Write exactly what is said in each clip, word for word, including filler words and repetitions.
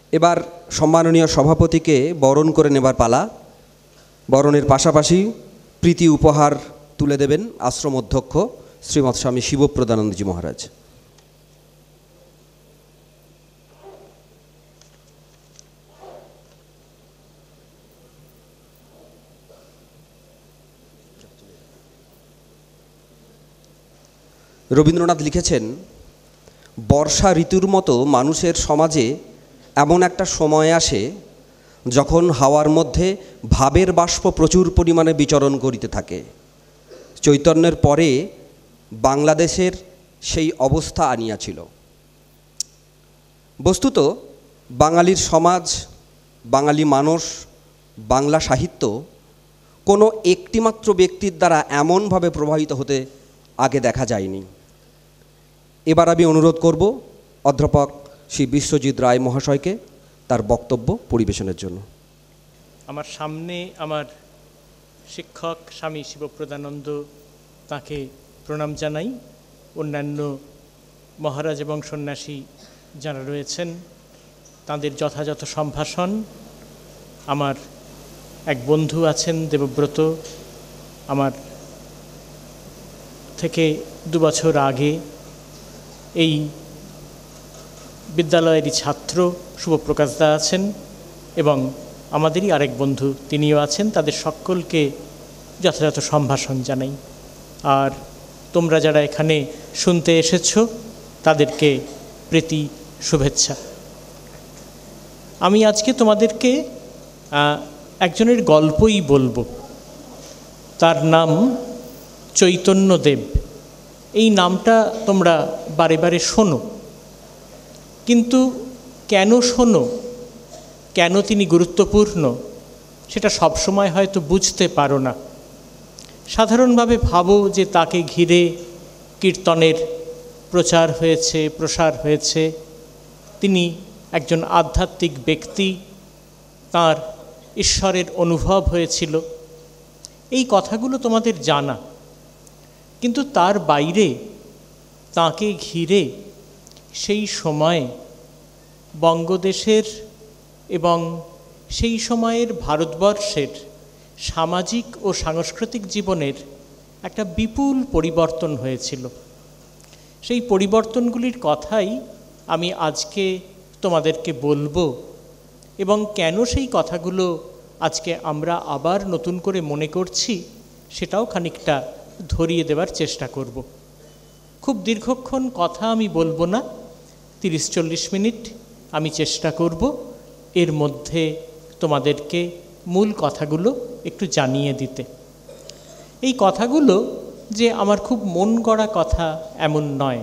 এবার সম্মাননীয় সভাপতিকে বরণ করে নেবার পালা। বরণের পাশাপাশি প্রীতি উপহার তুলে দেবেন আশ্রম অধ্যক্ষ শ্রীমৎ স্বামী শিবপ্রদানন্দজি মহারাজ। রবীন্দ্রনাথ লিখেছেন, বর্ষা ঋতুর মতো মানুষের সমাজে এমন একটা সময় আসে যখন হাওয়ার মধ্যে ভাবের বাষ্প প্রচুর পরিমাণে বিচরণ করিতে থাকে। চৈতন্যের পরে বাংলাদেশের সেই অবস্থা আনিয়াছিল। বস্তুত বাঙালির সমাজ, বাঙালি মানুষ, বাংলা সাহিত্য কোনো একটিমাত্র ব্যক্তির দ্বারা এমনভাবে প্রভাবিত হতে আগে দেখা যায়নি। এবার আমি অনুরোধ করব অধ্যাপক শ্রী বিশ্বজিৎ রায় মহাশয়কে তার বক্তব্য পরিবেশনের জন্য। আমার সামনে আমার শিক্ষক স্বামী শিবপ্রদানন্দ, তাকে প্রণাম জানাই। অন্যান্য মহারাজ এবং সন্ন্যাসী যারা রয়েছেন তাদের যথাযথ সম্ভাষণ। আমার এক বন্ধু আছেন দেবব্রত, আমার থেকে দু বছর আগে এই বিদ্যালয়েরই ছাত্র শুভপ্রকাশ দা আছেন, এবং আমাদেরই আরেক বন্ধু তিনিও আছেন। তাদের সকলকে যথাযথ সম্ভাষণ জানাই। আর তোমরা যারা এখানে শুনতে এসেছো তাদেরকে প্রীতি শুভেচ্ছা। আমি আজকে তোমাদেরকে একজনের গল্পই বলবো। তার নাম চৈতন্যদেব। এই নামটা তোমরা বারে বারে শোনো, কিন্তু কেন শোনো, কেন তিনি গুরুত্বপূর্ণ সেটা সবসময় হয়তো বুঝতে পারো না। সাধারণভাবে ভাবো যে তাকে ঘিরে কীর্তনের প্রচার হয়েছে, প্রসার হয়েছে, তিনি একজন আধ্যাত্মিক ব্যক্তি, তার ঈশ্বরের অনুভব হয়েছিল, এই কথাগুলো তোমাদের জানা। কিন্তু তার বাইরে তাকে ঘিরে সেই সময় বঙ্গদেশের এবং সেই সময়ের ভারতবর্ষের সামাজিক ও সাংস্কৃতিক জীবনের একটা বিপুল পরিবর্তন হয়েছিল। সেই পরিবর্তনগুলির কথাই আমি আজকে তোমাদেরকে বলবো, এবং কেন সেই কথাগুলো আজকে আমরা আবার নতুন করে মনে করছি সেটাও খানিকটা ধরিয়ে দেওয়ার চেষ্টা করব। খুব দীর্ঘক্ষণ কথা আমি বলবো না, তিরিশ চল্লিশ মিনিট আমি চেষ্টা করব এর মধ্যে তোমাদেরকে মূল কথাগুলো একটু জানিয়ে দিতে। এই কথাগুলো যে আমার খুব মন গড়া কথা এমন নয়।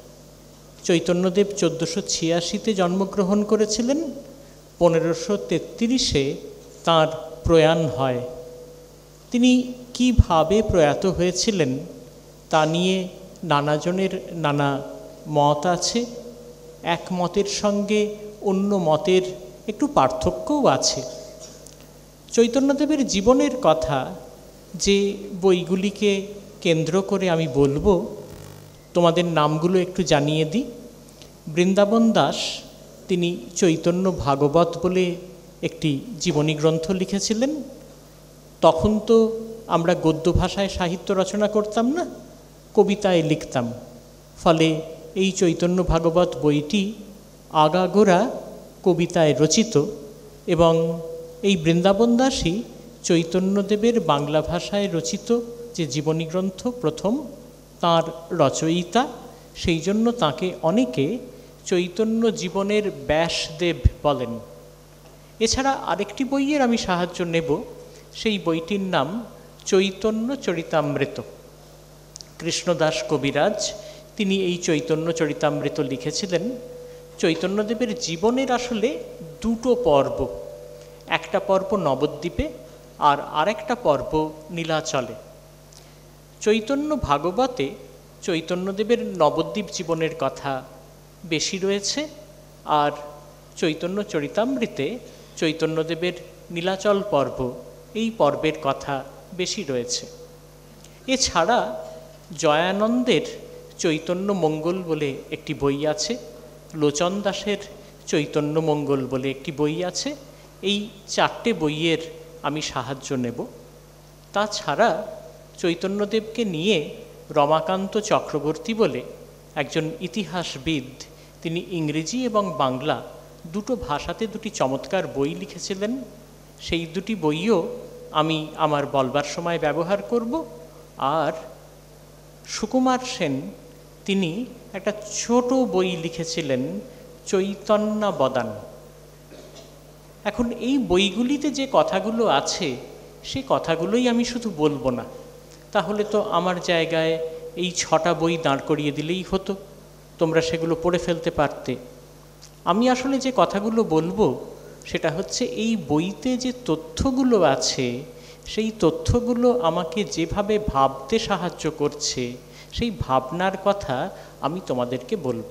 চৈতন্যদেব চোদ্দোশো ছিয়াশিতে জন্মগ্রহণ করেছিলেন, পনেরোশো তেত্রিশে তাঁর প্রয়াণ হয়। তিনি কিভাবে প্রয়াত হয়েছিলেন তা নিয়ে নানাজনের নানা মত আছে। এক মতের সঙ্গে অন্য মতের একটু পার্থক্যও আছে। চৈতন্যদেবের জীবনের কথা যে বইগুলিকে কেন্দ্র করে আমি বলবো, তোমাদের নামগুলো একটু জানিয়ে দিই। বৃন্দাবন দাস, তিনি চৈতন্য ভাগবত বলে একটি জীবনী গ্রন্থ লিখেছিলেন। তখন তো আমরা গদ্য ভাষায় সাহিত্য রচনা করতাম না, কবিতায় লিখতাম। ফলে এই চৈতন্য ভাগবত বইটি আগাগোড়া কবিতায় রচিত, এবং এই বৃন্দাবন দাসই চৈতন্যদেবের বাংলা ভাষায় রচিত যে জীবনী গ্রন্থ প্রথম, তাঁর রচয়িতা। সেই জন্য তাঁকে অনেকে চৈতন্য জীবনের ব্যাসদেব বলেন। এছাড়া আরেকটি বইয়ের আমি সাহায্য নেব, সেই বইটির নাম চৈতন্য চরিতামৃত। কৃষ্ণদাস কবিরাজ তিনি এই চৈতন্য চরিতামৃত লিখেছিলেন। চৈতন্যদেবের জীবনের আসলে দুটো পর্ব, একটা পর্ব নবদ্বীপে আর আরেকটা পর্ব নীলাচলে। চৈতন্য ভাগবতে চৈতন্যদেবের নবদ্বীপ জীবনের কথা বেশি রয়েছে, আর চৈতন্য চরিতামৃতে চৈতন্যদেবের নীলাচল পর্ব, এই পর্বের কথা বেশি রয়েছে। এছাড়া জয়ানন্দের চৈতন্য মঙ্গল বলে একটি বই আছে, লোচন দাসের চৈতন্যমঙ্গল বলে একটি বই আছে। এই চারটে বইয়ের আমি সাহায্য নেব। তাছাড়া চৈতন্যদেবকে নিয়ে রমাকান্ত চক্রবর্তী বলে একজন ইতিহাসবিদ, তিনি ইংরেজি এবং বাংলা দুটো ভাষাতে দুটি চমৎকার বই লিখেছিলেন। সেই দুটি বইও আমি আমার বলবার সময় ব্যবহার করব। আর সুকুমার সেন, তিনি একটা ছোট বই লিখেছিলেন চৈতন্যবদান। এখন এই বইগুলিতে যে কথাগুলো আছে সেই কথাগুলোই আমি শুধু বলবো না, তাহলে তো আমার জায়গায় এই ছটা বই দাঁড় করিয়ে দিলেই হতো, তোমরা সেগুলো পড়ে ফেলতে পারতে। আমি আসলে যে কথাগুলো বলবো সেটা হচ্ছে এই বইতে যে তথ্যগুলো আছে সেই তথ্যগুলো আমাকে যেভাবে ভাবতে সাহায্য করছে সেই ভাবনার কথা আমি তোমাদেরকে বলবো।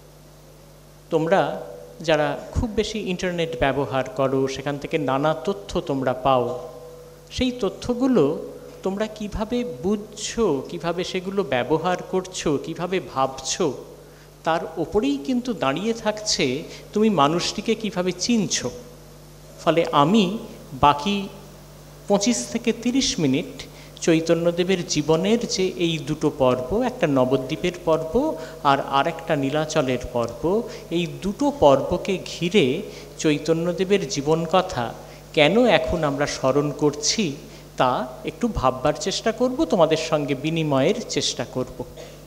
তোমরা যারা খুব বেশি ইন্টারনেট ব্যবহার করো, সেখান থেকে নানা তথ্য তোমরা পাও, সেই তথ্যগুলো তোমরা কিভাবে বুঝছো, কিভাবে সেগুলো ব্যবহার করছো, কিভাবে ভাবছো, তার ওপরেই কিন্তু দাঁড়িয়ে থাকছে তুমি মানুষটিকে কিভাবে চিনছো। ফলে আমি বাকি পঁচিশ থেকে তিরিশ মিনিট চৈতন্যদেবের জীবনের যে এই দুটো পর্ব, একটা নবদ্বীপের পর্ব আর আরেকটা নীলাচলের পর্ব, এই দুটো পর্বকে ঘিরে চৈতন্যদেবের জীবন কথা কেন এখন আমরা স্মরণ করছি তা একটু ভাববার চেষ্টা করব, তোমাদের সঙ্গে বিনিময়ের চেষ্টা করব।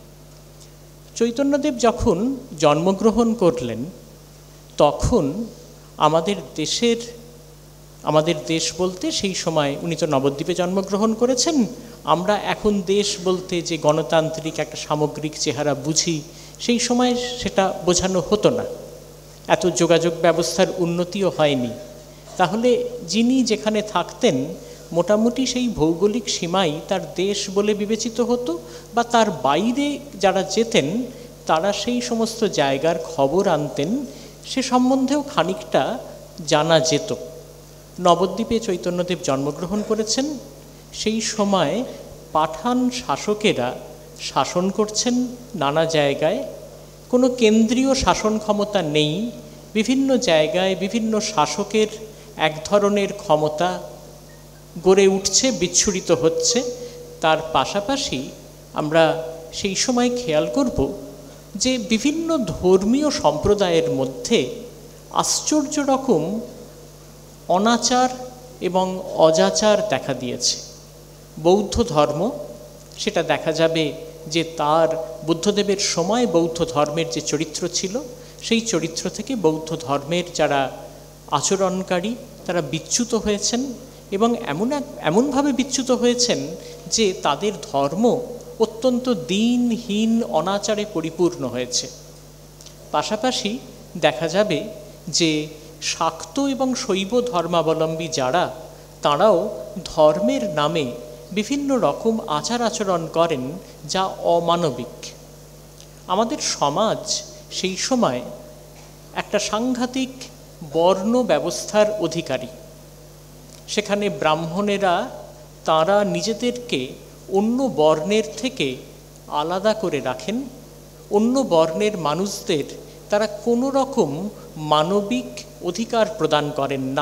চৈতন্যদেব যখন জন্মগ্রহণ করলেন তখন আমাদের দেশের, আমাদের দেশ বলতে সেই সময় উনি তো নবদ্বীপে জন্মগ্রহণ করেছেন, আমরা এখন দেশ বলতে যে গণতান্ত্রিক একটা সামগ্রিক চেহারা বুঝি সেই সময় সেটা বোঝানো হতো না, এত যোগাযোগ ব্যবস্থার উন্নতিও হয়নি। তাহলে যিনি যেখানে থাকতেন মোটামুটি সেই ভৌগোলিক সীমাই তার দেশ বলে বিবেচিত হতো, বা তার বাইরে যারা যেতেন তারা সেই সমস্ত জায়গার খবর আনতেন, সে সম্বন্ধেও খানিকটা জানা যেত। নবদ্বীপে চৈতন্যদেব জন্মগ্রহণ করেছেন, সেই সময় পাঠান শাসকেরা শাসন করছেন নানা জায়গায়, কোনো কেন্দ্রীয় শাসন ক্ষমতা নেই, বিভিন্ন জায়গায় বিভিন্ন শাসকের এক ধরনের ক্ষমতা গড়ে উঠছে, বিচ্ছুরিত হচ্ছে। তার পাশাপাশি আমরা সেই সময় খেয়াল করব যে বিভিন্ন ধর্মীয় সম্প্রদায়ের মধ্যে আশ্চর্য রকম অনাচার এবং অজাচার দেখা দিয়েছে। বৌদ্ধ ধর্ম, সেটা দেখা যাবে যে তার বুদ্ধদেবের সময় বৌদ্ধ ধর্মের যে চরিত্র ছিল সেই চরিত্র থেকে বৌদ্ধ ধর্মের যারা আচরণকারী তারা বিচ্যুত হয়েছেন, এবং এমন এক এমনভাবে বিচ্যুত হয়েছেন যে তাদের ধর্ম অত্যন্ত দীনহীন অনাচারে পরিপূর্ণ হয়েছে। পাশাপাশি দেখা যাবে যে শাক্ত এবং শৈব ধর্মাবলম্বী যারা, তাঁরাও ধর্মের নামে বিভিন্ন রকম আচার আচরণ করেন যা অমানবিক। আমাদের সমাজ সেই সময় একটা সাংঘাতিক বর্ণ ব্যবস্থার অধিকারী। সেখানে ব্রাহ্মণেরা তাঁরা নিজেদেরকে অন্য বর্ণের থেকে আলাদা করে রাখেন, অন্য বর্ণের মানুষদের তারা কোনো রকম মানবিক অধিকার প্রদান করেন না।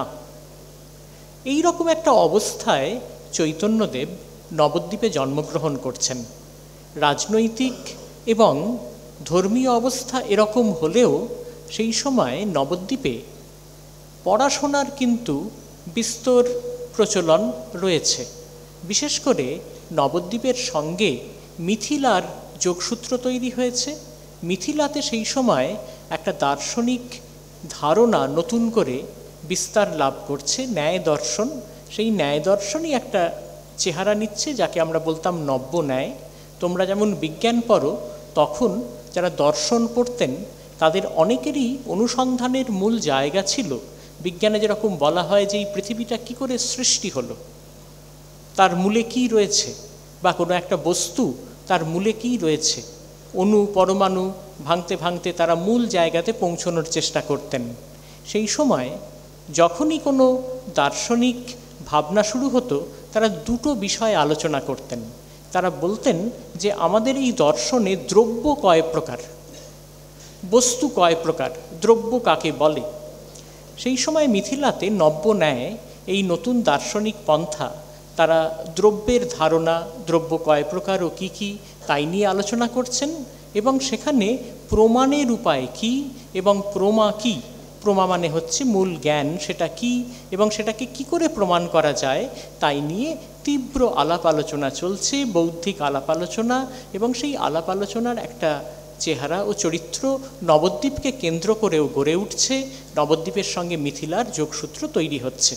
এই রকম একটা অবস্থায় চৈতন্যদেব নবদ্বীপে জন্মগ্রহণ করছেন। রাজনৈতিক এবং ধর্মীয় অবস্থা এরকম হলেও সেই সময় নবদ্বীপে পড়াশোনার কিন্তু বিস্তর প্রচলন রয়েছে। বিশেষ করে নবদ্বীপের সঙ্গে মিথিলার যোগসূত্র তৈরি হয়েছে। মিথিলাতে সেই সময় একটা দার্শনিক ধারণা নতুন করে বিস্তার লাভ করছে, ন্যায় দর্শন। সেই ন্যায় দর্শনই একটা চেহারা নিচ্ছে যাকে আমরা বলতাম নব্য ন্যায়। তোমরা যেমন বিজ্ঞান পড়ো, তখন যারা দর্শন পড়তেন তাদের অনেকেরই অনুসন্ধানের মূল জায়গা ছিল বিজ্ঞানে যেরকম বলা হয় যে এই পৃথিবীটা কী করে সৃষ্টি হলো, তার মূলে কী রয়েছে, বা কোনো একটা বস্তু তার মূলে কী রয়েছে, অণু পরমাণু ভাঙতে ভাঙতে তারা মূল জায়গাতে পৌঁছানোর চেষ্টা করতেন। সেই সময় যখনই কোনো দার্শনিক ভাবনা শুরু হতো তারা দুটো বিষয় আলোচনা করতেন। তারা বলতেন যে আমাদের এই দর্শনে দ্রব্য কয় প্রকার। বস্তু কয় প্রকার, দ্রব্য কাকে বলে। সেই সময় মিথিলাতে নব্য ন্যায় এই নতুন দার্শনিক পন্থা, তারা দ্রব্যের ধারণা, দ্রব্য কয় প্রকার ও কী কী তাই নিয়ে আলোচনা করছেন, এবং সেখানে প্রমাণের উপায় কি এবং প্রমা কি। প্রমা মানে হচ্ছে মূল জ্ঞান, সেটা কি এবং সেটাকে কি করে প্রমাণ করা যায় তাই নিয়ে তীব্র আলাপ আলোচনা চলছে, বৌদ্ধিক আলাপ আলোচনা। এবং সেই আলাপ আলোচনার একটা চেহারা ও চরিত্র নবদ্বীপকে কেন্দ্র করেও গড়ে উঠছে, নবদ্বীপের সঙ্গে মিথিলার যোগসূত্র তৈরি হচ্ছে।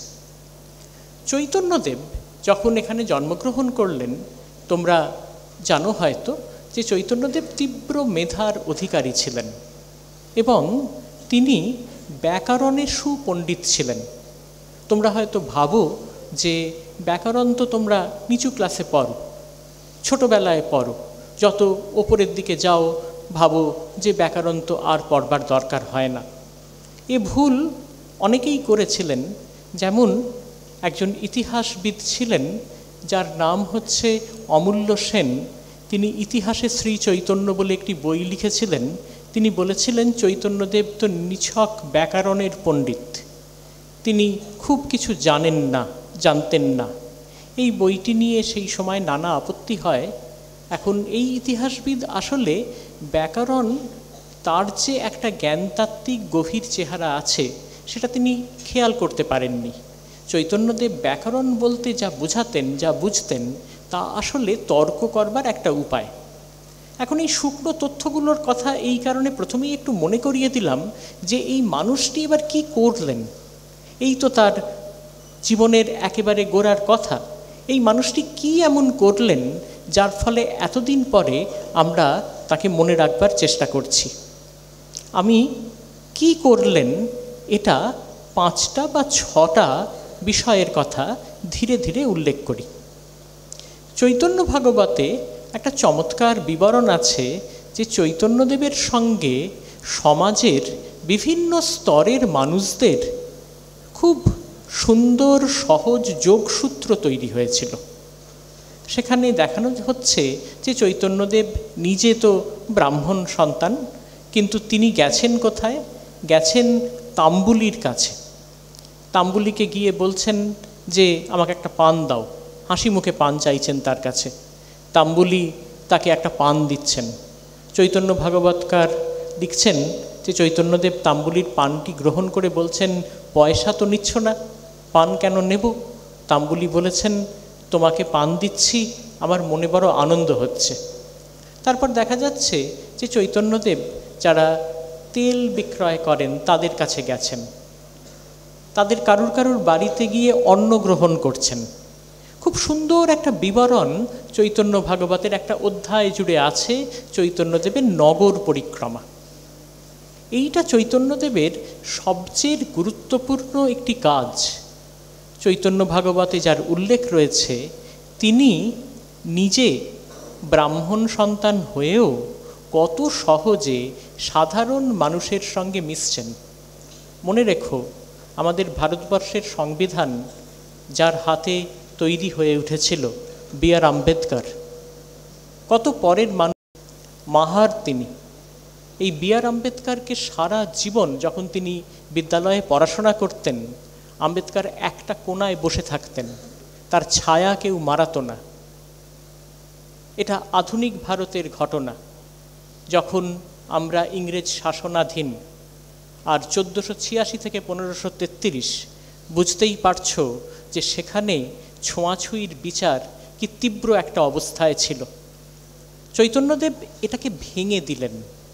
চৈতন্যদেব যখন এখানে জন্মগ্রহণ করলেন, তোমরা জানো হয়তো যে চৈতন্যদেব তীব্র মেধার অধিকারী ছিলেন এবং তিনি ব্যাকরণের সুপণ্ডিত ছিলেন। তোমরা হয়তো ভাবো যে ব্যাকরণ তো তোমরা নিচু ক্লাসে পড়ো, ছোটোবেলায় পড়ো, যত ওপরের দিকে যাও ভাবো যে ব্যাকরণ তো আর পড়বার দরকার হয় না। এ ভুল অনেকেই করেছিলেন। যেমন একজন ইতিহাসবিদ ছিলেন যার নাম হচ্ছে অমূল্য সেন। তিনি ইতিহাসে শ্রী চৈতন্য বলে একটি বই লিখেছিলেন। তিনি বলেছিলেন চৈতন্যদেব তো নিছক ব্যাকরণের পণ্ডিত, তিনি খুব কিছু জানেন না, জানতেন না। এই বইটি নিয়ে সেই সময় নানা আপত্তি হয়। এখন এই ইতিহাসবিদ আসলে ব্যাকরণ, তার যে একটা জ্ঞানতাত্ত্বিক গভীর চেহারা আছে সেটা তিনি খেয়াল করতে পারেননি। চৈতন্যদেব ব্যাকরণ বলতে যা বুঝাতেন, যা বুঝতেন, তা আসলে তর্ক করবার একটা উপায়। এখন এই শুকনো তথ্যগুলোর কথা এই কারণে প্রথমেই একটু মনে করিয়ে দিলাম যে এই মানুষটি এবার কি করলেন। এই তো তার জীবনের একেবারে গোড়ার কথা। এই মানুষটি কি এমন করলেন যার ফলে এতদিন পরে আমরা তাকে মনে রাখবার চেষ্টা করছি। আমি কি করলেন এটা পাঁচটা বা ছটা বিষয়ের কথা ধীরে ধীরে উল্লেখ করি। চৈতন্য ভাগবতে একটা চমৎকার বিবরণ আছে যে চৈতন্যদেবের সঙ্গে সমাজের বিভিন্ন স্তরের মানুষদের খুব সুন্দর সহজ যোগসূত্র তৈরি হয়েছিল। সেখানে দেখানো হচ্ছে যে চৈতন্যদেব নিজে তো ব্রাহ্মণ সন্তান, কিন্তু তিনি গেছেন কোথায়? গেছেন তাম্বুলির কাছে। তাম্বুলিকে গিয়ে বলছেন যে আমাকে একটা পান দাও, হাসি মুখে পান চাইছেন তার কাছে। তাম্বুলি তাকে একটা পান দিচ্ছেন। চৈতন্য ভাগবতকার লিখছেন যে চৈতন্যদেব তাম্বুলির পানটি গ্রহণ করে বলছেন, পয়সা তো নিচ্ছ না, পান কেন নেব? তাম্বুলি বলেছেন, তোমাকে পান দিচ্ছি, আমার মনে বড় আনন্দ হচ্ছে। তারপর দেখা যাচ্ছে যে চৈতন্যদেব যারা তেল বিক্রয় করেন তাদের কাছে গেছেন, তাদের কারুর কারুর বাড়িতে গিয়ে অন্ন গ্রহণ করছেন। খুব সুন্দর একটা বিবরণ চৈতন্য ভাগবতের একটা অধ্যায় জুড়ে আছে, চৈতন্যদেবের নগর পরিক্রমা। এইটা চৈতন্যদেবের সবচেয়ে গুরুত্বপূর্ণ একটি কাজ। চৈতন্য ভাগবতে যার উল্লেখ রয়েছে, তিনি নিজে ব্রাহ্মণ সন্তান হয়েও কত সহজে সাধারণ মানুষের সঙ্গে মিশছেন। মনে রেখো, আমাদের ভারতবর্ষের সংবিধান যার হাতে তৈরি হয়ে উঠেছিল, বি আর আম্বেদকর, কত পরের মানুষ, মাহার তিনি। এই বি আর আম্বেদকরকে সারা জীবন যখন তিনি বিদ্যালয়ে পড়াশোনা করতেন, আম্বেদকর একটা কোনায় বসে থাকতেন, তার ছায়া কেউ মারাতো না। এটা আধুনিক ভারতের ঘটনা। যখন আমরা ইংরেজ শাসনাধীন, আর চোদ্দোশো ছিয়াশি থেকে পনেরোশো তেত্রিশ, বুঝতেই পারছো যে সেখানে ছোঁয়াছুঁয়ির বিচার কি তীব্র একটা অবস্থায় ছিল। চৈতন্যদেব এটাকে ভেঙে দিলেন।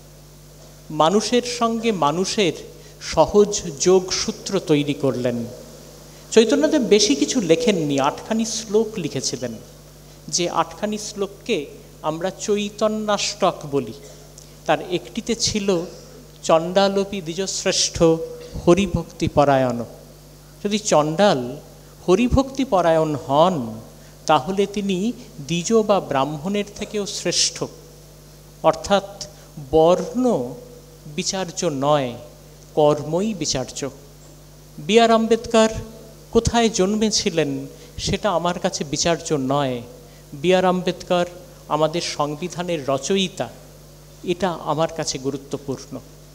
মানুষের সঙ্গে মানুষের সহজ যোগসূত্র তৈরি করলেন। চৈতন্যদেব বেশি কিছু লেখেননি, আটখানি শ্লোক লিখেছিলেন, যে আটখানি শ্লোককে আমরা চৈতন্যাষ্টক বলি। তার একটিতে ছিল চণ্ডালোপি দ্বিজশ্রেষ্ঠ হরিভক্তি পরায়ণ। যদি চণ্ডাল হরিভক্তি পরায়ণ হন, তাহলে তিনি দ্বিজ বা ব্রাহ্মণের থেকেও শ্রেষ্ঠ। অর্থাৎ বর্ণ বিচার্য নয়, কর্মই বিচার্য। বি আর আম্বেদকর কোথায় জন্মেছিলেন সেটা আমার কাছে বিচার্য নয়। বি আর আম্বেদকর আমাদের সংবিধানের রচয়িতা, এটা আমার কাছে গুরুত্বপূর্ণ।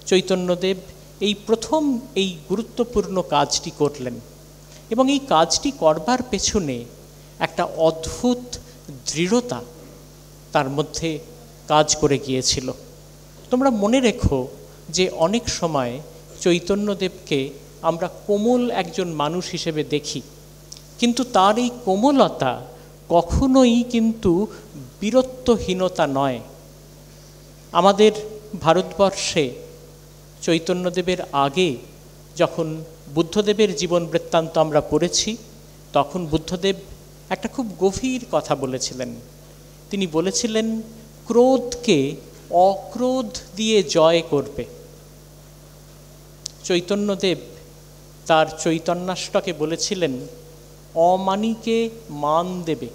চৈতন্যদেব এই প্রথম এই গুরুত্বপূর্ণ কাজটি করলেন, এবং এই কাজটি করবার পেছনে একটা অদ্ভুত দৃঢ়তা তার মধ্যে কাজ করে গিয়েছিল। তোমরা মনে রেখো যে অনেক সময় চৈতন্যদেবকে আমরা কোমল একজন মানুষ হিসেবে দেখি, কিন্তু তার এই কোমলতা কখনোই কিন্তু বীরত্বহীনতা নয়। আমাদের ভারতবর্ষে চৈতন্যদেবের আগে যখন বুদ্ধদেবের জীবন বৃত্তান্ত আমরা পড়েছি, তখন বুদ্ধদেব একটা খুব গভীর কথা বলেছিলেন। তিনি বলেছিলেন, ক্রোধকে অক্রোধ দিয়ে জয় করবে। চৈতন্যদেব তার চৈতন্যাষ্টকে বলেছিলেন, অমানিকে মান দেবে।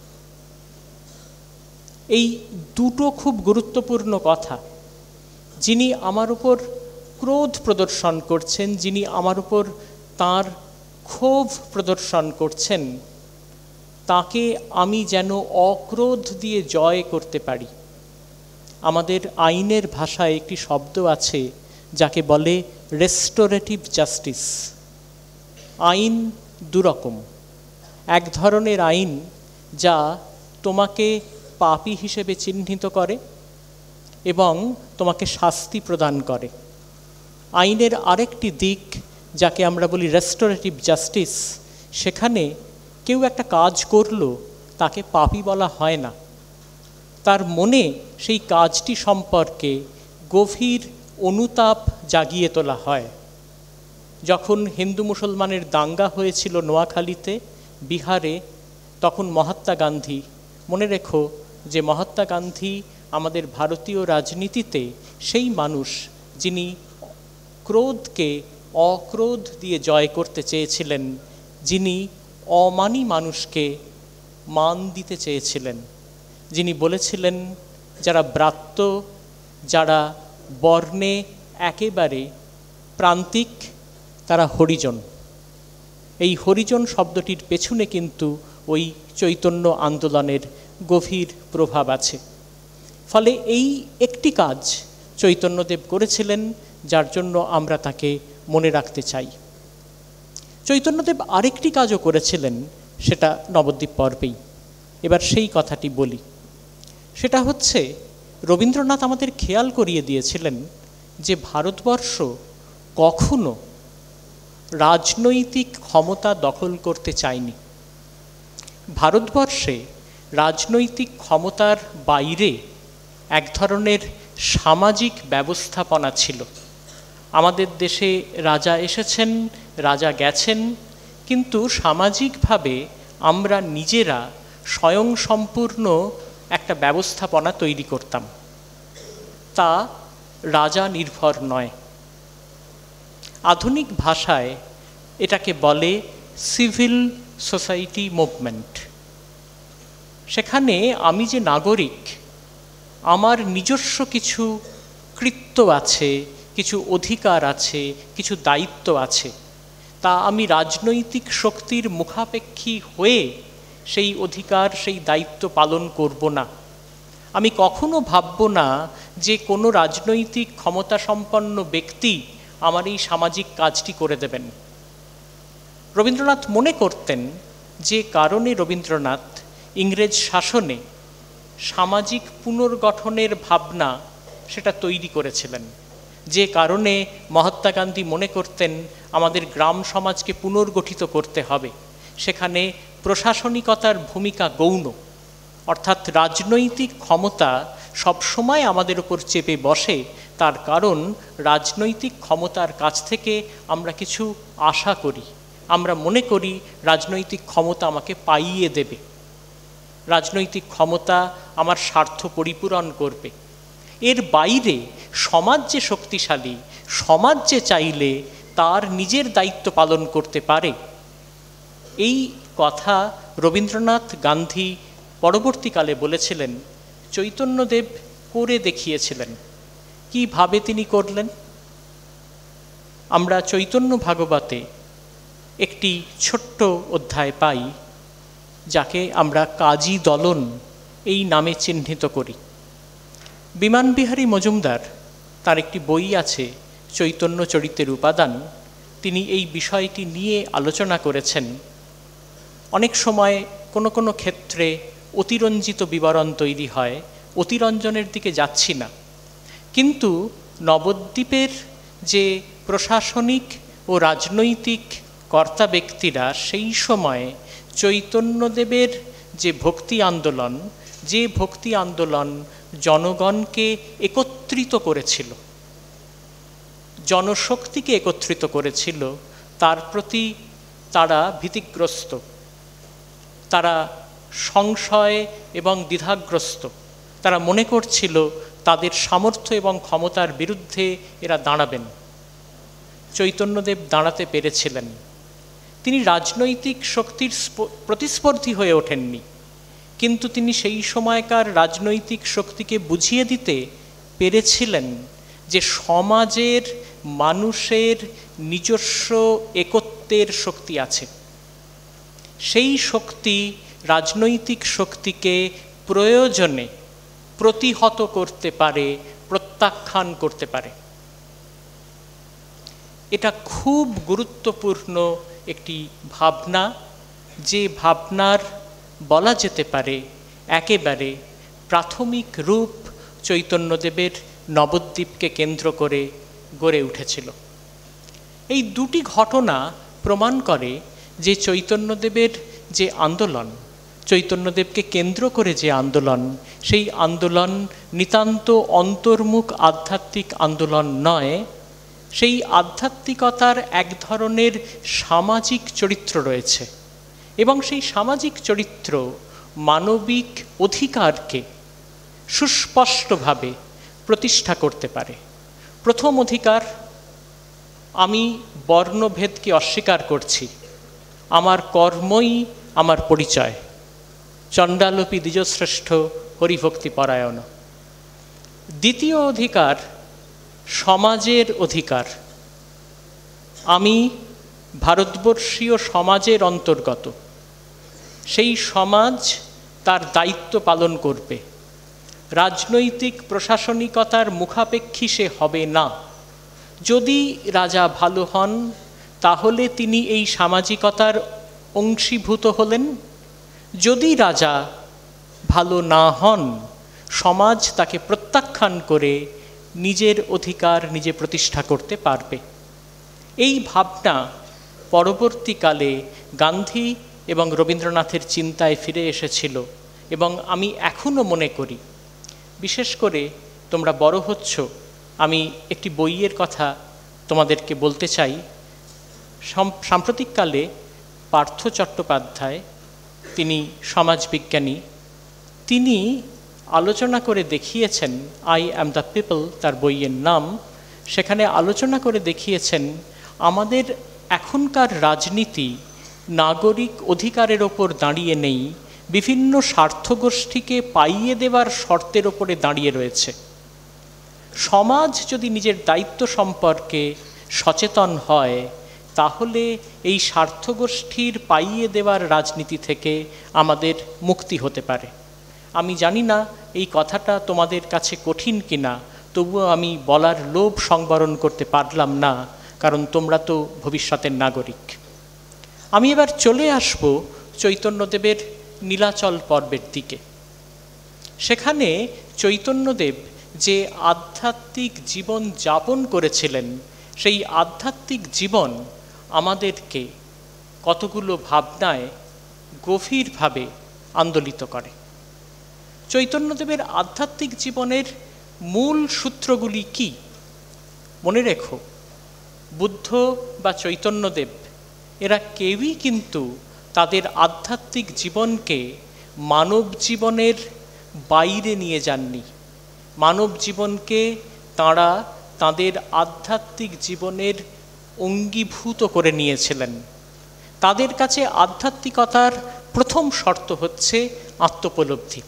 এই দুটো খুব গুরুত্বপূর্ণ কথা। যিনি আমার উপর ক্রোধ প্রদর্শন করছেন, যিনি আমার উপর তার ক্ষোভ প্রদর্শন করছেন, তাকে আমি যেন অক্রোধ দিয়ে জয় করতে পারি। আমাদের আইনের ভাষায় একটি শব্দ আছে যাকে বলে রেস্টোরেটিভ জাস্টিস। আইন দুরকম। এক ধরনের আইন যা তোমাকে পাপী হিসেবে চিহ্নিত করে এবং তোমাকে শাস্তি প্রদান করে। আইনের আরেকটি দিক যাকে আমরা বলি রেস্টোরেটিভ জাস্টিস, সেখানে কেউ একটা কাজ করলো, তাকে পাপী বলা হয় না, তার মনে সেই কাজটি সম্পর্কে গভীর অনুতাপ জাগিয়ে তোলা হয়। যখন হিন্দু মুসলমানের দাঙ্গা হয়েছিল নোয়াখালীতে, বিহারে, তখন মহাত্মা গান্ধী, মনে রেখো যে মহাত্মা গান্ধী আমাদের ভারতীয় রাজনীতিতে সেই মানুষ যিনি ক্রোধকে অক্রোধ দিয়ে জয় করতে চেয়েছিলেন, যিনি অমানী মানুষকে মান দিতে চেয়েছিলেন, যিনি বলেছিলেন যারা ব্রাত্য, যারা বর্ণে একেবারে প্রান্তিক, তারা হরিজন। এই হরিজন শব্দটির পেছনে কিন্তু ওই চৈতন্য আন্দোলনের গভীর প্রভাব আছে। ফলে এই একটি কাজ চৈতন্যদেব করেছিলেন, যার জন্য আমরা তাকে মনে রাখতে চাই। চৈতন্যদেব আরেকটি কাজও করেছিলেন, সেটা নবদ্বীপ পর্বেই। এবার সেই কথাটি বলি। সেটা হচ্ছে, রবীন্দ্রনাথ আমাদের খেয়াল করিয়ে দিয়েছিলেন যে ভারতবর্ষ কখনো রাজনৈতিক ক্ষমতা দখল করতে চায়নি। ভারতবর্ষে রাজনৈতিক ক্ষমতার বাইরে এক ধরনের সামাজিক ব্যবস্থাপনা ছিল। আমাদের দেশে রাজা এসেছেন, রাজা গেছেন, কিন্তু সামাজিকভাবে আমরা নিজেরা স্বয়ংসম্পূর্ণ একটা ব্যবস্থাপনা তৈরি করতাম। তা রাজা নির্ভর নয়। আধুনিক ভাষায় এটাকে বলে সিভিল সোসাইটি মুভমেন্ট। সেখানে আমি যে নাগরিক, আমার নিজস্ব কিছু কৃত্য আছে, কিছু অধিকার আছে, কিছু দায়িত্ব আছে। তা আমি রাজনৈতিক শক্তির মুখাপেক্ষী হয়ে সেই অধিকার, সেই দায়িত্ব পালন করব না। আমি কখনো ভাবব না যে কোনো রাজনৈতিক ক্ষমতাসম্পন্ন ব্যক্তি আমার এই সামাজিক কাজটি করে দেবেন। রবীন্দ্রনাথ মনে করতেন যে কারণে রবীন্দ্রনাথ ইংরেজ শাসনে সামাজিক পুনর্গঠনের ভাবনা সেটা তৈরি করেছিলেন, যে কারণে মহাত্মা গান্ধী মনে করতেন আমাদের গ্রাম সমাজকে পুনর্গঠিত করতে হবে, সেখানে প্রশাসনিকতার ভূমিকা গৌণ, অর্থাৎ রাজনৈতিক ক্ষমতা সবসময় আমাদের উপর চেপে বসে। তার কারণ রাজনৈতিক ক্ষমতার কাছ থেকে আমরা কিছু আশা করি, আমরা মনে করি রাজনৈতিক ক্ষমতা আমাকে পাইয়ে দেবে, রাজনৈতিক ক্ষমতা আমার স্বার্থ পরিপূরণ করবে। এর বাইরে সমাজ যে শক্তিশালী, সমাজ যে চাইলে তার নিজের দায়িত্ব পালন করতে পারে, এই কথা রবীন্দ্রনাথ, গান্ধী পরবর্তীকালে বলেছিলেন। চৈতন্যদেব করে দেখিয়েছিলেন। কিভাবে তিনি করলেন? আমরা চৈতন্য ভাগবতে একটি ছোট্ট অধ্যায় পাই, যাকে আমরা কাজী দলন এই নামে চিহ্নিত করি। বিমান বিহারী মজুমদার তার একটি বই আছে চৈতন্য চরিতের উপাদান, তিনি এই বিষয়টি নিয়ে আলোচনা করেছেন। অনেক সময় কোনো কোনো ক্ষেত্রে অতিরঞ্জিত বিবরণ তৈরি হয়, অতিরঞ্জনের দিকে যাচ্ছি না, কিন্তু নবদ্বীপের যে প্রশাসনিক ও রাজনৈতিক কর্তা ব্যক্তিরা সেই সময়ে চৈতন্যদেবের যে ভক্তি আন্দোলন, যে ভক্তি আন্দোলন জনগণকে একত্রিত করেছিল, জনশক্তিকে একত্রিত করেছিল, তার প্রতি তারা ভীতিগ্রস্ত, তারা সংশয় এবং দ্বিধাগ্রস্ত। তারা মনে করছিল তাদের সামর্থ্য এবং ক্ষমতার বিরুদ্ধে এরা দাঁড়াবেন। চৈতন্যদেব দাঁড়াতে পেরেছিলেন। তিনি রাজনৈতিক শক্তির প্রতিস্পর্ধী হয়ে ওঠেননি, কিন্তু তিনি সেই সময়কার রাজনৈতিক শক্তিকে বুঝিয়ে দিতে পেরেছিলেন যে সমাজের মানুষের নিজস্ব একত্বের শক্তি আছে। সেই শক্তি রাজনৈতিক শক্তিকে প্রয়োজনে প্রতিহত করতে পারে, প্রত্যাখ্যান করতে পারে। এটা খুব গুরুত্বপূর্ণ একটি ভাবনা, যে ভাবনার বলা যেতে পারে একেবারে প্রাথমিক রূপ চৈতন্যদেবের নবদ্বীপকে কেন্দ্র করে গড়ে উঠেছিল। এই দুটি ঘটনা প্রমাণ করে যে চৈতন্যদেবের যে আন্দোলন, চৈতন্যদেবকে কেন্দ্র করে যে আন্দোলন, সেই আন্দোলন নিতান্ত অন্তর্মুখ আধ্যাত্মিক আন্দোলন নয়। সেই আধ্যাত্মিকতার এক ধরনের সামাজিক চরিত্র রয়েছে, এবং সেই সামাজিক চরিত্র মানবিক অধিকারকে সুস্পষ্টভাবে প্রতিষ্ঠা করতে পারে। প্রথম অধিকার, আমি বর্ণভেদকে অস্বীকার করছি, আমার কর্মই আমার পরিচয়। চণ্ডালোপি দ্বিজশ্রেষ্ঠ হরিভক্তি পরায়ণ। দ্বিতীয় অধিকার, সমাজের অধিকার। আমি ভারতবর্ষীয় সমাজের অন্তর্গত, সেই সমাজ তার দায়িত্ব পালন করবে। রাজনৈতিক প্রশাসনিকতার মুখাপেক্ষী সে হবে না। যদি রাজা ভালো হন, তাহলে তিনি এই সামাজিকতার অংশীভূত হলেন। যদি রাজা ভালো না হন, সমাজ তাকে প্রত্যাখ্যান করে নিজের অধিকার নিজে প্রতিষ্ঠা করতে পারবে। এই ভাবনা পরবর্তীকালে গান্ধী এবং রবীন্দ্রনাথের চিন্তায় ফিরে এসেছিল, এবং আমি এখনও মনে করি, বিশেষ করে তোমরা বড় হচ্ছ, আমি একটি বইয়ের কথা তোমাদেরকে বলতে চাই। সাম্প্রতিককালে পার্থ চট্টোপাধ্যায়, তিনি সমাজবিজ্ঞানী, তিনি আলোচনা করে দেখিয়েছেন, আই অ্যাম দ্য পিপল তার বইয়ের নাম, সেখানে আলোচনা করে দেখিয়েছেন আমাদের এখনকার রাজনীতি নাগরিক অধিকারের ওপর দাঁড়িয়ে নেই, বিভিন্ন স্বার্থগোষ্ঠীকে পাইয়ে দেওয়ার শর্তের ওপরে দাঁড়িয়ে রয়েছে। সমাজ যদি নিজের দায়িত্ব সম্পর্কে সচেতন হয়, তাহলে এই স্বার্থগোষ্ঠীর পাইয়ে দেওয়ার রাজনীতি থেকে আমাদের মুক্তি হতে পারে। আমি জানি না এই কথাটা তোমাদের কাছে কঠিন কিনা, তবুও আমি বলার লোভ সংবরণ করতে পারলাম না, কারণ তোমরা তো ভবিষ্যতের নাগরিক। আমি এবার চলে আসব চৈতন্যদেবের নীলাচল পর্বের দিকে। সেখানে চৈতন্যদেব যে আধ্যাত্মিক জীবন যাপন করেছিলেন, সেই আধ্যাত্মিক জীবন আমাদেরকে কতগুলো ভাবনায় গভীরভাবে আন্দোলিত করে। চৈতন্যদেবের আধ্যাত্মিক জীবনের মূল সূত্রগুলি কি? মনে রেখো, বুদ্ধ বা চৈতন্যদেব এরা কেউই কিন্তু তাদের আধ্যাত্মিক জীবনকে মানব জীবনের বাইরে নিয়ে যাননি। মানব জীবনকে তাঁরা তাদের আধ্যাত্মিক জীবনের অঙ্গীভূত করে নিয়েছিলেন। তাদের কাছে আধ্যাত্মিকতার প্রথম শর্ত হচ্ছে আত্মোপলব্ধি।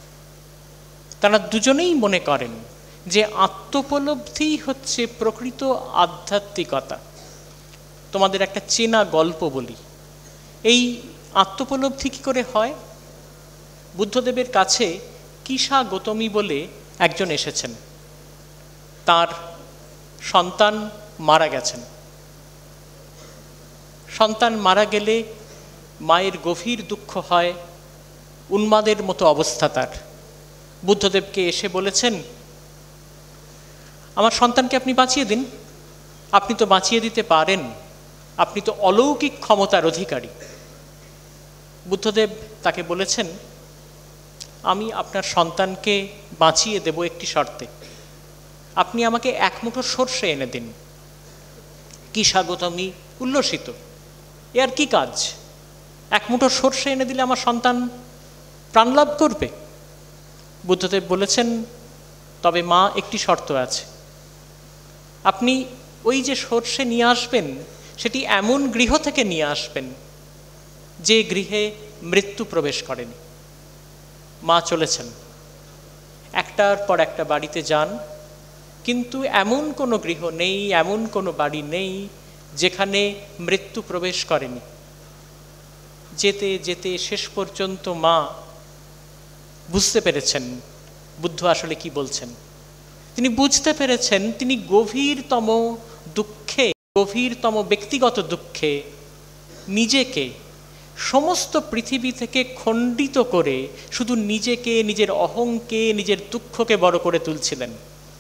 তারা দুজনেই মনে করেন যে আত্মোপলব্ধি হচ্ছে প্রকৃত আধ্যাত্মিকতা। তোমাদের একটা চেনা গল্প বলি। এই আত্মোপলব্ধি কী করে হয়? বুদ্ধদেবের কাছে কিসা গৌতমী বলে একজন এসেছেন। তার সন্তান মারা গেছেন। সন্তান মারা গেলে মায়ের গভীর দুঃখ হয়, উন্মাদের মতো অবস্থা তার। বুদ্ধদেবকে এসে বলেছেন, আমার সন্তানকে আপনি বাঁচিয়ে দিন। আপনি তো বাঁচিয়ে দিতে পারেন, আপনি তো অলৌকিক ক্ষমতার অধিকারী। বুদ্ধদেব তাকে বলেছেন, আমি আপনার সন্তানকে বাঁচিয়ে দেব একটি শর্তে। আপনি আমাকে এক মুঠো সর্ষে এনে দিন। কি স্বাগতমী উল্লসিত, এ আর কি কাজ? এক মুঠো সর্ষে এনে দিলে আমার সন্তান প্রাণলাভ করবে। বুদ্ধদেব বলেছেন, তবে মা, একটি শর্ত আছে। আপনি ওই যে সর্ষে নিয়ে আসবেন, সেটি এমন গৃহ থেকে নিয়ে আসবেন যে গৃহে মৃত্যু প্রবেশ করেনি। মা চলেছেন, একটার পর একটা বাড়িতে যান, কিন্তু এমন কোনো গৃহ নেই, এমন কোনো বাড়ি নেই যেখানে মৃত্যু প্রবেশ করেনি। যেতে যেতে শেষ পর্যন্ত মা বুঝতে পেরেছেন বুদ্ধ আসলে কি বলছেন। তিনি বুঝতে পেরেছেন তিনি গভীরতম দুঃখে, গভীরতম ব্যক্তিগত দুঃখে নিজেকে সমস্ত পৃথিবী থেকে খণ্ডিত করে শুধু নিজেকে, নিজের অহংকে, নিজের দুঃখকে বড় করে তুলছিলেন।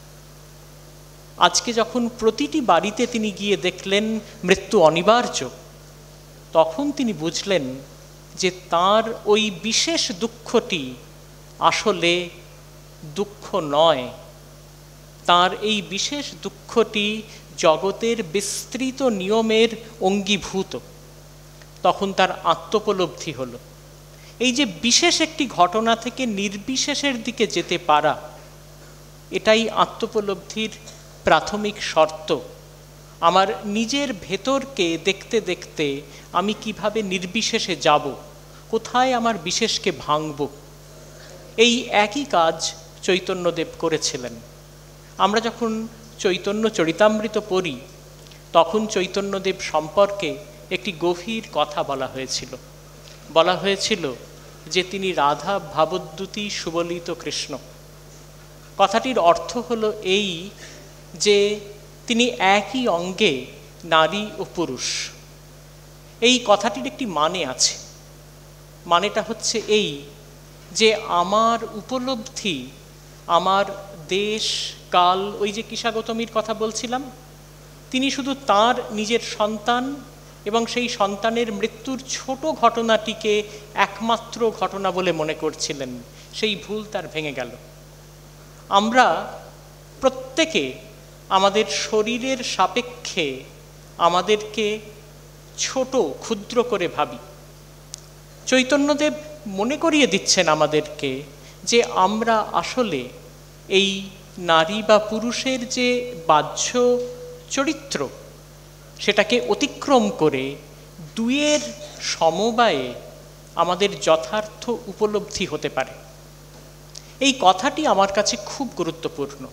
আজকে যখন প্রতিটি বাড়িতে তিনি গিয়ে দেখলেন মৃত্যু অনিবার্য, তখন তিনি বুঝলেন যে তার ওই বিশেষ দুঃখটি আসলে দুঃখ নয়। তার এই বিশেষ দুঃখটি জগতের বিস্তৃত নিয়মের অঙ্গীভূত। তখন তার আত্মোপলব্ধি হলো। এই যে বিশেষ একটি ঘটনা থেকে নির্বিশেষের দিকে যেতে পারা, এটাই আত্মোপলব্ধির প্রাথমিক শর্ত। আমার নিজের ভেতরকে দেখতে দেখতে আমি কিভাবে নির্বিশেষে যাব, কোথায় আমার বিশেষকে ভাঙব, এই একই কাজ চৈতন্যদেব করেছিলেন। আমরা যখন চৈতন্য চরিতামৃত পড়ি, তখন চৈতন্যদেব সম্পর্কে একটি গভীর কথা বলা হয়েছিল। বলা হয়েছিল যে তিনি রাধা ভাবদ্যুতি সুবলিত কৃষ্ণ। কথাটির অর্থ হলো এই যে তিনি একই অঙ্গে নারী ও পুরুষ। এই কথাটির একটি মানে আছে। মানেটা হচ্ছে এই যে আমার উপলব্ধি, আমার দেশ কাল, ওই যে কিশাগতমীর কথা বলছিলাম, তিনি শুধু তার নিজের সন্তান এবং সেই সন্তানের মৃত্যুর ছোট ঘটনাটিকে একমাত্র ঘটনা বলে মনে করছিলেন। সেই ভুল তার ভেঙে গেল। আমরা প্রত্যেকে আমাদের শরীরের সাপেক্ষে আমাদেরকে ছোট, ক্ষুদ্র করে ভাবি। চৈতন্যদেব মনে করিয়ে দিচ্ছেন আমাদেরকে যে আমরা আসলে এই নারী বা পুরুষের যে বাহ্য চরিত্র, সেটাকে অতিক্রম করে দুয়ের সমবায়ে আমাদের যথার্থ উপলব্ধি হতে পারে। এই কথাটি আমার কাছে খুব গুরুত্বপূর্ণ।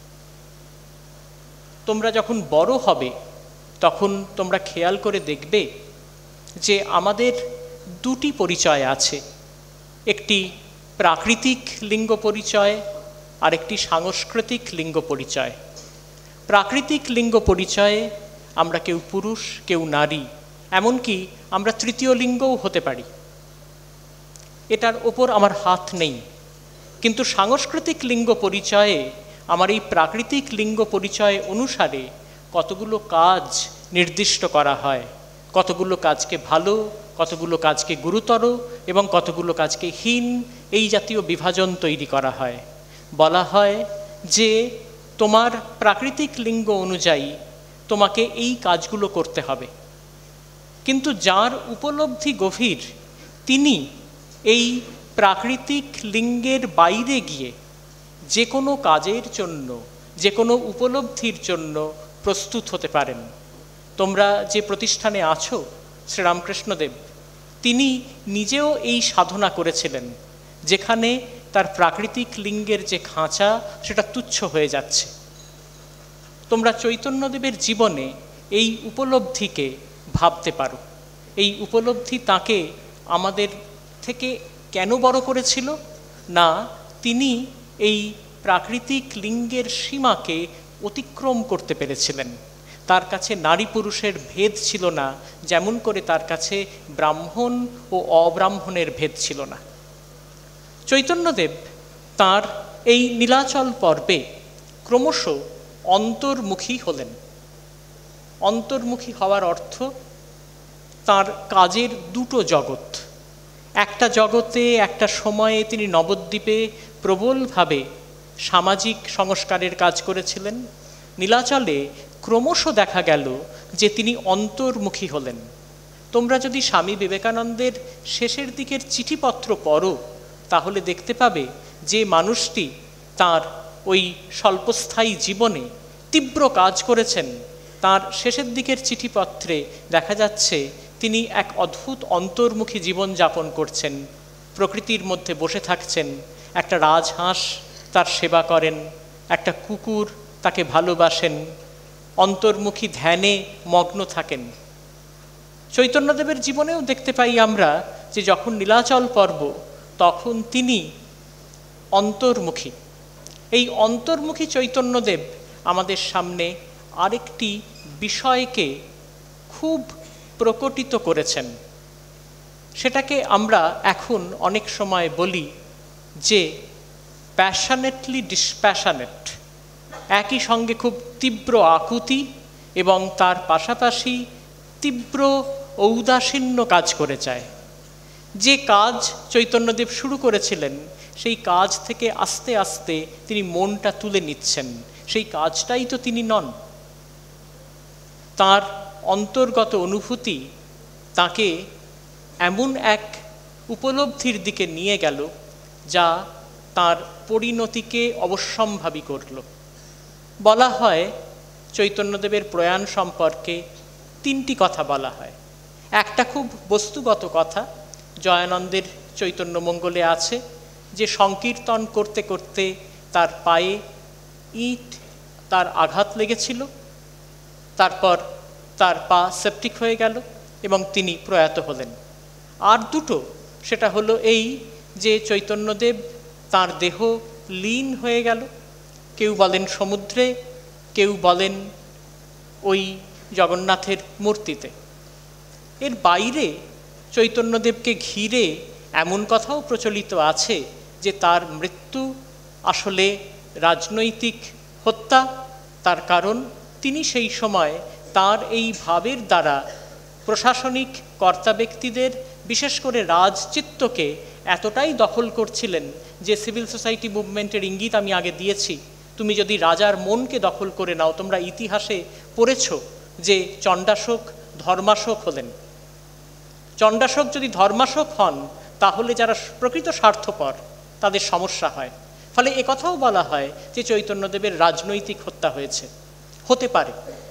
তোমরা যখন বড় হবে তখন তোমরা খেয়াল করে দেখবে যে আমাদের দুটি পরিচয় আছে, একটি প্রাকৃতিক লিঙ্গ পরিচয় আর একটি সাংস্কৃতিক লিঙ্গ পরিচয়। প্রাকৃতিক লিঙ্গ পরিচয়ে আমরা কেউ পুরুষ, কেউ নারী, এমনকি আমরা তৃতীয় লিঙ্গও হতে পারি। এটার ওপর আমার হাত নেই। কিন্তু সাংস্কৃতিক লিঙ্গ পরিচয়ে আমার এই প্রাকৃতিক লিঙ্গ পরিচয় অনুসারে কতগুলো কাজ নির্দিষ্ট করা হয়, কতগুলো কাজকে ভালো, কতগুলো কাজকে গুরুতর এবং কতগুলো কাজকে হীন, এই জাতীয় বিভাজন তৈরি করা হয়। বলা হয় যে তোমার প্রাকৃতিক লিঙ্গ অনুযায়ী তোমাকে এই কাজগুলো করতে হবে। কিন্তু যার উপলব্ধি গভীর, তিনি এই প্রাকৃতিক লিঙ্গের বাইরে গিয়ে যে কোনো কাজের জন্য, যে কোনো উপলব্ধির জন্য প্রস্তুত হতে পারেন। তোমরা যে প্রতিষ্ঠানে আছো, শ্রীরামকৃষ্ণদেব তিনি নিজেও এই সাধনা করেছিলেন, যেখানে তার প্রাকৃতিক লিঙ্গের যে খাঁচা সেটা তুচ্ছ হয়ে যাচ্ছে। তোমরা চৈতন্যদেবের জীবনে এই উপলব্ধিকে ভাবতে পারো। এই উপলব্ধি তাকে আমাদের থেকে কেন বড় করেছিল? না, তিনি এই প্রাকৃতিক লিঙ্গের সীমাকে অতিক্রম করতে পেরেছিলেন। তার কাছে নারী পুরুষের ভেদ ছিল না, যেমন করে তার কাছে ব্রাহ্মণ ও অব্রাহ্মণের ভেদ ছিল না। চৈতন্যদেব তাঁর এই নীলাচল পর্বে ক্রমশ অন্তর্মুখী হলেন। অন্তর্মুখী হওয়ার অর্থ তার কাজের দুটো জগৎ। একটা জগতে একটা সময়ে তিনি নবদ্বীপে প্রবলভাবে সামাজিক সংস্কারের কাজ করেছিলেন। নীলাচলে ক্রমশ দেখা গেল যে তিনি অন্তর্মুখী হলেন। তোমরা যদি স্বামী বিবেকানন্দের শেষের দিকের চিঠিপত্র পড়ো তাহলে দেখতে পাবে যে মানুষটি তার ওই স্বল্পস্থায়ী জীবনে তীব্র কাজ করেছেন, তার শেষের দিকের চিঠিপত্রে দেখা যাচ্ছে তিনি এক অদ্ভুত অন্তর্মুখী জীবন যাপন করছেন। প্রকৃতির মধ্যে বসে থাকছেন, একটা রাজহাঁস তার সেবা করেন, একটা কুকুর তাকে ভালোবাসেন, অন্তর্মুখী ধ্যানে মগ্ন থাকেন। চৈতন্যদেবের জীবনেও দেখতে পাই আমরা যে যখন নীলাচল পর্ব তখন তিনি অন্তর্মুখী। এই অন্তর্মুখী চৈতন্যদেব আমাদের সামনে আরেকটি বিষয়কে খুব প্রকটিত করেছেন। সেটাকে আমরা এখন অনেক সময় বলি যে প্যাশনেটলি ডিসপ্যাশনেট, একই সঙ্গে খুব তীব্র আকুতি এবং তার পাশাপাশি তীব্র ঔদাসীন্য কাজ করে যায়। যে কাজ চৈতন্যদেব শুরু করেছিলেন সেই কাজ থেকে আস্তে আস্তে তিনি মনটা তুলে নিচ্ছেন, সেই কাজটাই তো তিনি নন। তার অন্তর্গত অনুভূতি তাকে এমন এক উপলব্ধির দিকে নিয়ে গেল যা তার পরিণতিকে অবশ্যম্ভাবী করল। বলা হয় চৈতন্যদেবের প্রয়াণ সম্পর্কে তিনটি কথা বলা হয়। একটা খুব বস্তুগত কথা, জয়ানন্দের চৈতন্যমঙ্গলে আছে যে সংকীর্তন করতে করতে তার পায়ে ইট তার আঘাত লেগেছিল, তারপর তার পা সেপটিক হয়ে গেল এবং তিনি প্রয়াত হলেন। আর দুটো, সেটা হলো এই যে চৈতন্যদেব তার দেহ লীন হয়ে গেল, কেউ বলেন সমুদ্রে, কেউ বলেন ওই জগন্নাথের মূর্তিতে। এর বাইরে চৈতন্যদেবকে ঘিরে এমন কথাও প্রচলিত আছে যে তার মৃত্যু আসলে রাজনৈতিক হত্যা। তার কারণ তিনি সেই সময় তার এই ভাবের দ্বারা প্রশাসনিক কর্তা ব্যক্তিদের, বিশেষ করে রাজচিত্তকে এতটাই দখল করছিলেন যে সিভিল সোসাইটি মুভমেন্টের ইঙ্গিত আমি আগে দিয়েছি। তুমি যদি রাজার মনকে দখল করে নাও, তোমরা ইতিহাসে পড়েছ যে চণ্ডাশোক ধর্মাশোক হলেন। চণ্ডাশোক যদি ধর্মাশোক হন তাহলে যারা প্রকৃত স্বার্থপর তাদের সমস্যা হয়। ফলে একথাও বলা হয় যে চৈতন্যদেবের রাজনৈতিক হত্যা হয়েছে। হতে পারে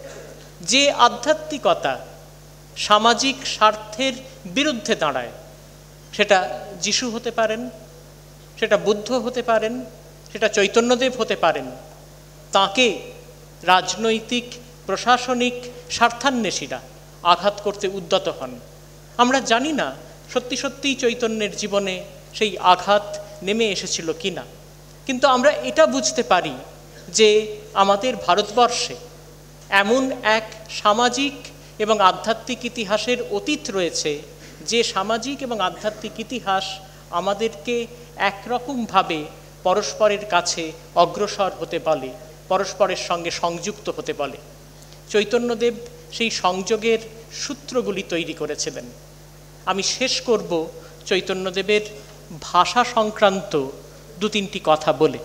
যে আধ্যাত্মিকতা সামাজিক স্বার্থের বিরুদ্ধে দাঁড়ায়, সেটা যিশু হতে পারেন, সেটা বুদ্ধ হতে পারেন, সেটা চৈতন্যদেব হতে পারেন, তাকে রাজনৈতিক প্রশাসনিক স্বার্থান্বেষীরা আঘাত করতে উদ্যত হন। আমরা জানি না সত্যি সত্যিই চৈতন্যের জীবনে সেই আঘাত নেমে এসেছিল কি না, কিন্তু আমরা এটা বুঝতে পারি যে আমাদের ভারতবর্ষে এমন এক সামাজিক এবং আধ্যাত্মিক ইতিহাসের অতীত রয়েছে যে সামাজিক এবং আধ্যাত্মিক ইতিহাস আমাদেরকে একরকমভাবে পরস্পরের কাছে অগ্রসর হতে বলে, পরস্পরের সঙ্গে সংযুক্ত হতে বলে। চৈতন্যদেব সেই সংযোগের সূত্রগুলি তৈরি করেছিলেন। আমি শেষ করব চৈতন্যদেবের ভাষা সংক্রান্ত দু তিনটি কথা বলে।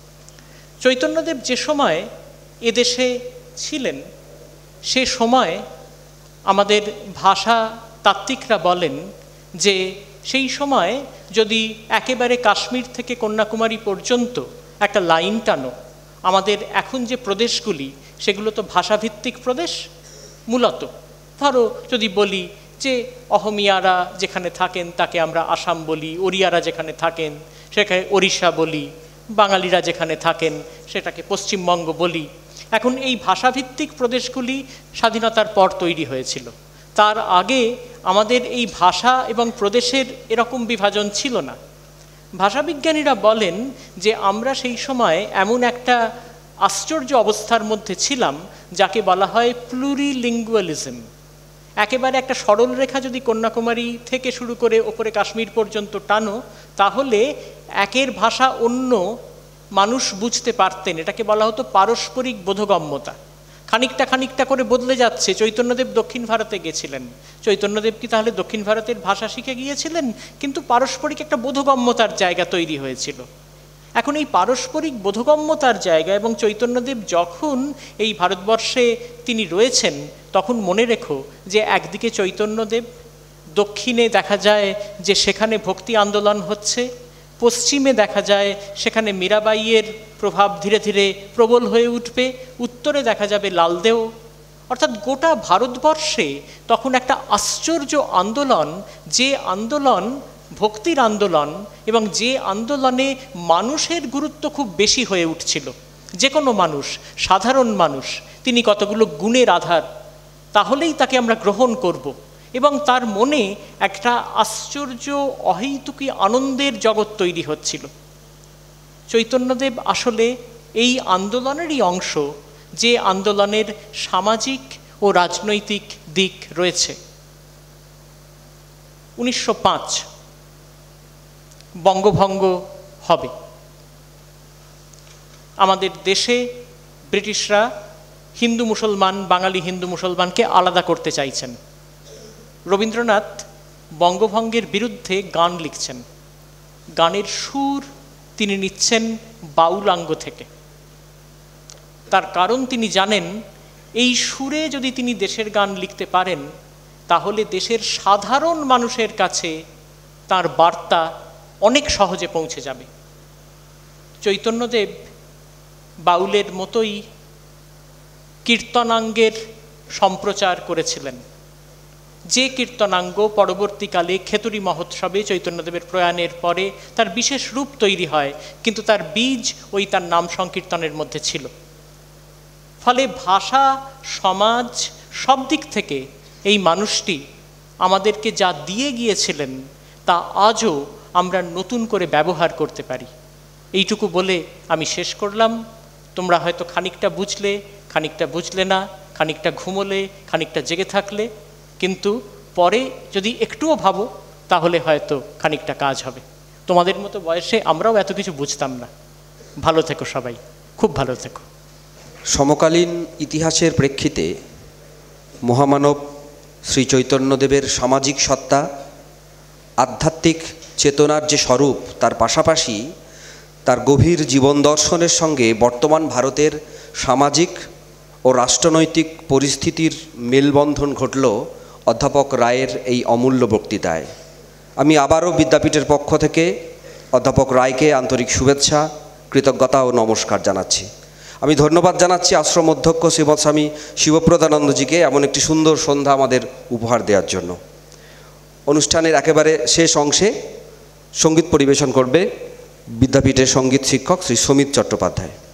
চৈতন্যদেব যে সময় এদেশে ছিলেন সে সময় আমাদের ভাষা তাত্ত্বিকরা বলেন যে সেই সময় যদি একেবারে কাশ্মীর থেকে কন্যাকুমারী পর্যন্ত একটা লাইন টানো, আমাদের এখন যে প্রদেশগুলি সেগুলো তো ভাষাভিত্তিক প্রদেশ মূলত। ধরো যদি বলি যে অহমিয়ারা যেখানে থাকেন তাকে আমরা আসাম বলি, ওড়িয়ারা যেখানে থাকেন সেখানে ওড়িশা বলি, বাঙালিরা যেখানে থাকেন সেটাকে পশ্চিমবঙ্গ বলি। এখন এই ভাষাভিত্তিক প্রদেশগুলি স্বাধীনতার পর তৈরি হয়েছিল। তার আগে আমাদের এই ভাষা এবং প্রদেশের এরকম বিভাজন ছিল না। ভাষাবিজ্ঞানীরা বলেন যে আমরা সেই সময় এমন একটা আশ্চর্য অবস্থার মধ্যে ছিলাম, যাকে বলা হয় প্লুরিলিঙ্গুয়ালিজম। একেবারে একটা সরল রেখা যদি কন্যাকুমারী থেকে শুরু করে ওপরে কাশ্মীর পর্যন্ত টানো, তাহলে একের ভাষা অন্য মানুষ বুঝতে পারতেন। এটাকে বলা হতো পারস্পরিক বোধগম্যতা। খানিকটা খানিকটা করে বদলে যাচ্ছে। চৈতন্যদেব দক্ষিণ ভারতে গেছিলেন, চৈতন্যদেব কি তাহলে দক্ষিণ ভারতের ভাষা শিখে গিয়েছিলেন? কিন্তু পারস্পরিক একটা বোধগম্যতার জায়গা তৈরি হয়েছিল। এখন এই পারস্পরিক বোধগম্যতার জায়গা, এবং চৈতন্যদেব যখন এই ভারতবর্ষে তিনি রয়েছেন, তখন মনে রেখো যে একদিকে চৈতন্যদেব, দক্ষিণে দেখা যায় যে সেখানে ভক্তি আন্দোলন হচ্ছে, পশ্চিমে দেখা যায় সেখানে মীরাবাইয়ের প্রভাব ধীরে ধীরে প্রবল হয়ে উঠবে, উত্তরে দেখা যাবে লালদেও। অর্থাৎ গোটা ভারতবর্ষে তখন একটা আশ্চর্য আন্দোলন, যে আন্দোলন ভক্তির আন্দোলন, এবং যে আন্দোলনে মানুষের গুরুত্ব খুব বেশি হয়ে উঠছিল। যে কোনো মানুষ, সাধারণ মানুষ, তিনি কতগুলো গুণের আধার, তাহলেই তাকে আমরা গ্রহণ করব। এবং তার মনে একটা আশ্চর্য অহৈতুকী আনন্দের জগৎ তৈরি হচ্ছিল। চৈতন্যদেব আসলে এই আন্দোলনেরই অংশ, যে আন্দোলনের সামাজিক ও রাজনৈতিক দিক রয়েছে। উনিশশো পাঁচ বঙ্গভঙ্গ হবে। আমাদের দেশে ব্রিটিশরা হিন্দু মুসলমান, বাঙালি হিন্দু মুসলমানকে আলাদা করতে চাইছেন। রবীন্দ্রনাথ বঙ্গভঙ্গের বিরুদ্ধে গান লিখছেন। গানের সুর তিনি নিচ্ছেন বাউলাঙ্গ থেকে। তার কারণ তিনি জানেন, এই সুরে যদি তিনি দেশের গান লিখতে পারেন, তাহলে দেশের সাধারণ মানুষের কাছে তার বার্তা অনেক সহজে পৌঁছে যাবে। চৈতন্যদেব বাউলের মতোই কীর্তনাঙ্গের সম্প্রচার করেছিলেন, যে কীর্তনাঙ্গ পরবর্তীকালে খেতুরি মহোৎসবে চৈতন্যদেবের প্রয়াণের পরে তার বিশেষ রূপ তৈরি হয়, কিন্তু তার বীজ ওই তার নাম সংকীর্তনের মধ্যে ছিল। ফলে ভাষা, সমাজ, সব দিক থেকে এই মানুষটি আমাদেরকে যা দিয়ে গিয়েছিলেন, তা আজও আমরা নতুন করে ব্যবহার করতে পারি। এইটুকু বলে আমি শেষ করলাম। তোমরা হয়তো খানিকটা বুঝলে, খানিকটা বুঝলে না, খানিকটা ঘুমোলে, খানিকটা জেগে থাকলে, কিন্তু পরে যদি একটুও ভাবো, তাহলে হয়তো খানিকটা কাজ হবে। তোমাদের মতো বয়সে আমরাও এত কিছু বুঝতাম না। ভালো থেকো সবাই, খুব ভালো থেকো। সমকালীন ইতিহাসের প্রেক্ষিতে মহামানব শ্রী চৈতন্যদেবের সামাজিক সত্তা, আধ্যাত্মিক চেতনার যে স্বরূপ, তার পাশাপাশি তার গভীর জীবন দর্শনের সঙ্গে বর্তমান ভারতের সামাজিক ও রাষ্ট্রনৈতিক পরিস্থিতির মেলবন্ধন ঘটল অধ্যাপক রায়ের এই অমূল্য বক্তৃতায়। আমি আবারও বিদ্যাপীঠের পক্ষ থেকে অধ্যাপক রায়কে আন্তরিক শুভেচ্ছা, কৃতজ্ঞতা ও নমস্কার জানাচ্ছি। আমি ধন্যবাদ জানাচ্ছি আশ্রম অধ্যক্ষ শ্রীমৎ স্বামী শিবপ্রদানন্দজিকে এমন একটি সুন্দর সন্ধ্যা আমাদের উপহার দেওয়ার জন্য। অনুষ্ঠানের একেবারে শেষ অংশে সঙ্গীত পরিবেশন করবে বিদ্যাপীঠের সঙ্গীত শিক্ষক শ্রী সমিত চট্টোপাধ্যায়।